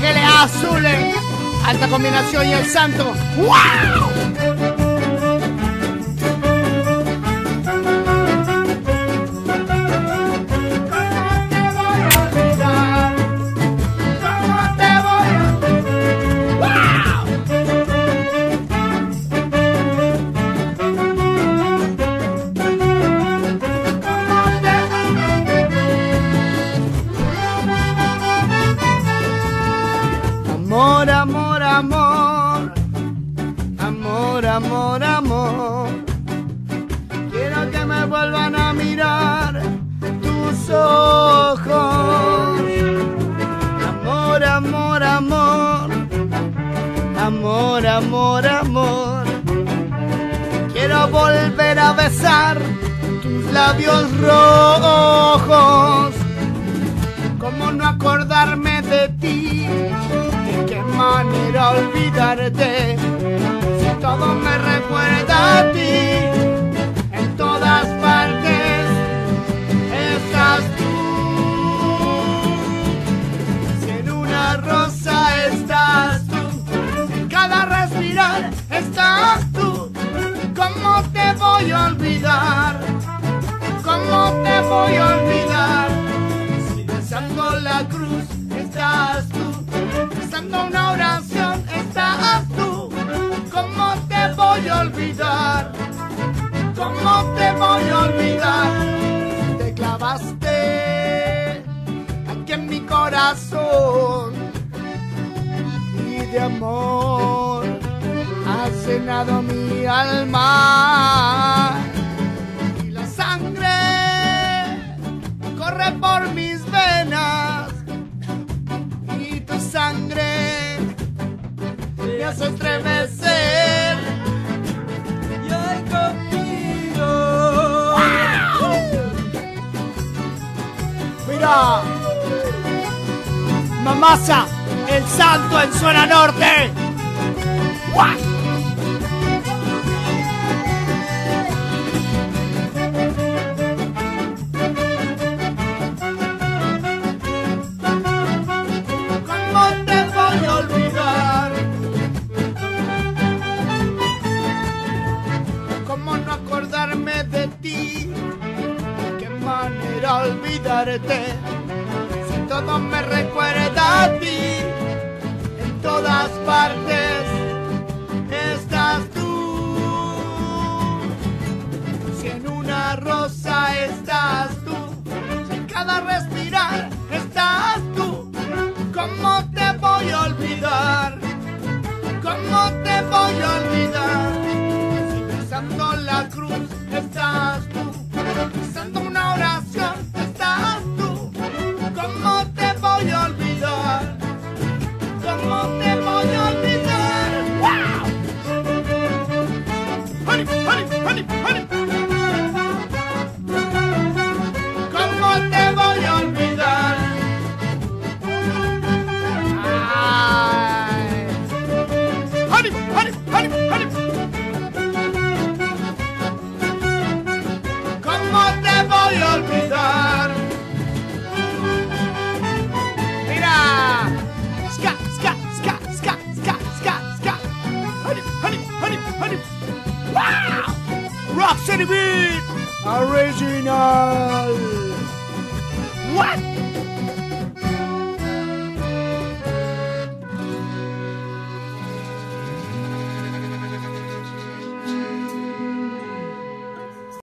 LA Azules, alta combinación y el santo. ¡Wow! Amor, amor, amor, amor, amor, amor. Quiero que me vuelvan a mirar tus ojos. Amor, amor, amor, amor, amor, amor. Quiero volver a besar tus labios rojos. ¿Cómo no acordarme de ti? ¿De qué manera olvidarte? Si todo me recuerda a ti, en todas partes estás tú. Si en una rosa estás tú, en cada respirar estás tú. ¿Cómo te voy a olvidar? ¿Cómo te voy a olvidar? Si besando la cruz estás tú, rezando una oración estás tú. ¿Cómo te voy a olvidar? ¿Cómo te voy a olvidar? Te clavaste aquí en mi corazón y de amor has llenado mi alma y la sangre corre por mis venas y tu sangre me hace estremecer y hoy contigo. Mira, Mamasa, el santo en zona norte. De ti, de qué manera olvidarte, si todo me recuerda a ti, en todas partes estás tú. Si en una rosa estás tú, si en cada respirar estás tú. ¿Cómo te voy a olvidar? ¿Cómo te voy a olvidar? Si besando la cruz estás tú, rezando una oración estás tú. ¿Cómo te voy a olvidar? ¿Cómo te voy a olvidar? ¡Wow! Honey, honey, honey, honey. ¿Cómo te voy a olvidar? Ay. Honey, honey, honey, honey. Voy a olvidar. Mira, ska, ska, ska, ska, ska, ska, ska. Honey, honey, honey, honey. Wow! Rock City Beat original. What?